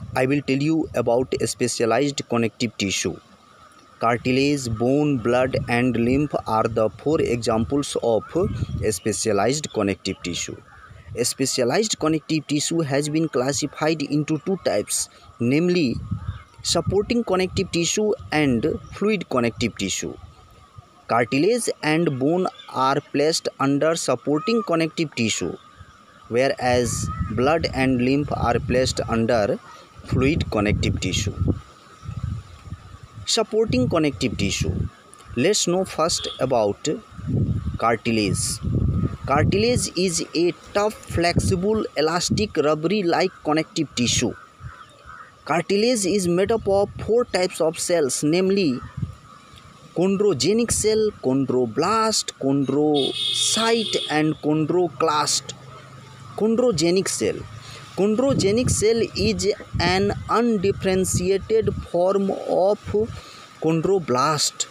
I will tell you about a specialized connective tissue. Cartilage, bone, blood and lymph are the four examples of a specialized connective tissue. A specialized connective tissue has been classified into two types, namely supporting connective tissue and fluid connective tissue. Cartilage and bone are placed under supporting connective tissue, whereas blood and lymph are placed under fluid connective tissue. Supporting connective tissue. Let's know first about cartilage. Cartilage is a tough, flexible, elastic, rubbery-like connective tissue. Cartilage is made up of four types of cells, namely chondrogenic cell, chondroblast, chondrocyte and chondroclast. Chondrogenic cell. Chondrogenic cell is an undifferentiated form of chondroblast.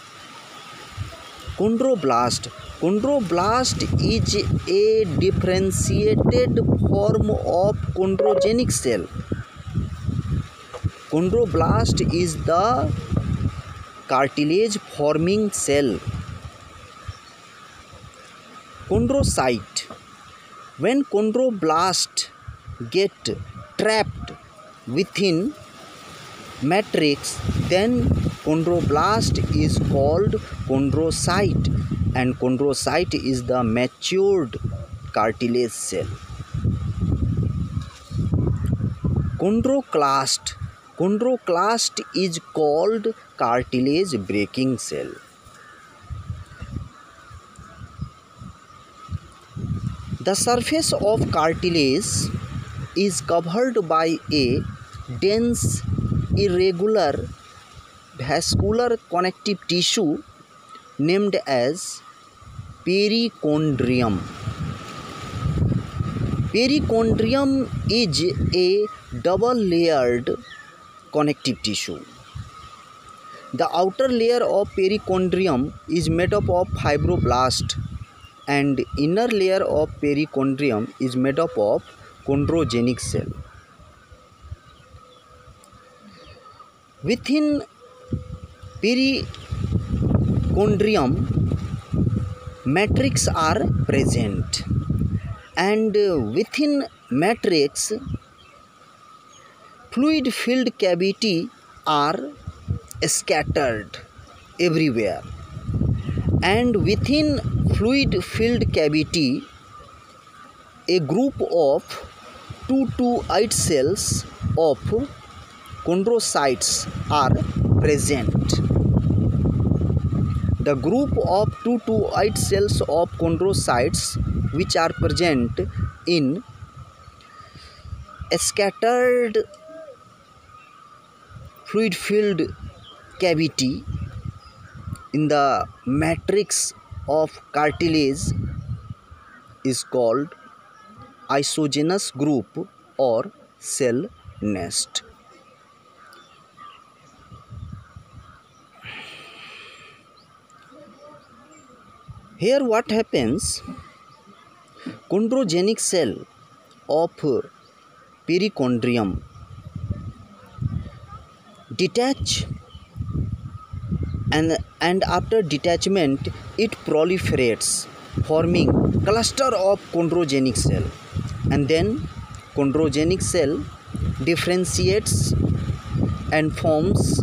Chondroblast. Chondroblast is a differentiated form of chondrogenic cell. Chondroblast is the cartilage forming cell. Chondrocyte. When chondroblast get trapped within matrix, then chondroblast is called chondrocyte, and chondrocyte is the matured cartilage cell. Chondroclast. Chondroclast is called cartilage breaking cell. The surface of cartilage is covered by a dense, irregular, vascular connective tissue named as perichondrium. Perichondrium is a double-layered connective tissue. The outer layer of perichondrium is made up of fibroblast, and inner layer of perichondrium is made up of chondrogenic cell. Within perichondrium, matrix are present, and within matrix, fluid filled cavity are scattered everywhere, and within fluid filled cavity, a group of 2 to 8 cells of chondrocytes are present. The group of 2 to 8 cells of chondrocytes which are present in a scattered fluid filled cavity in the matrix of cartilage is called isogenous group or cell nest. Here what happens? Chondrogenic cell of perichondrium detach, and after detachment it proliferates, forming cluster of chondrogenic cell, and then chondrogenic cell differentiates and forms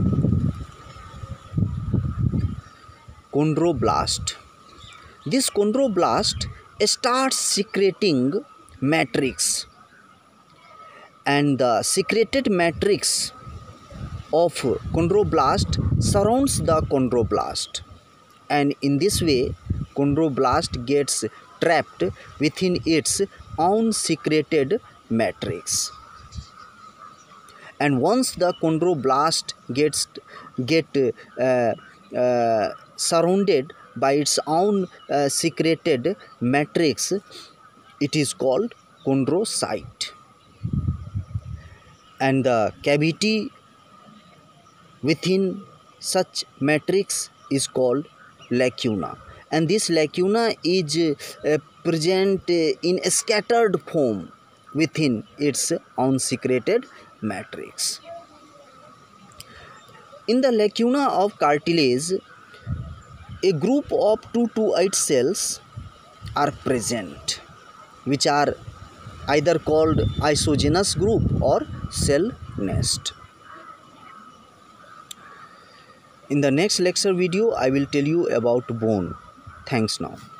chondroblast. This chondroblast starts secreting matrix, and the secreted matrix of chondroblast surrounds the chondroblast, and in this way chondroblast gets trapped within its own secreted matrix. And once the chondroblast get surrounded by its own secreted matrix, it is called chondrocyte, and the cavity within such matrix is called lacuna, and this lacuna is present in a scattered form within its own secreted matrix. In the lacuna of cartilage, a group of 2 to 8 cells are present, which are either called isogenous group or cell nest. In the next lecture video, I will tell you about bone. Thanks now.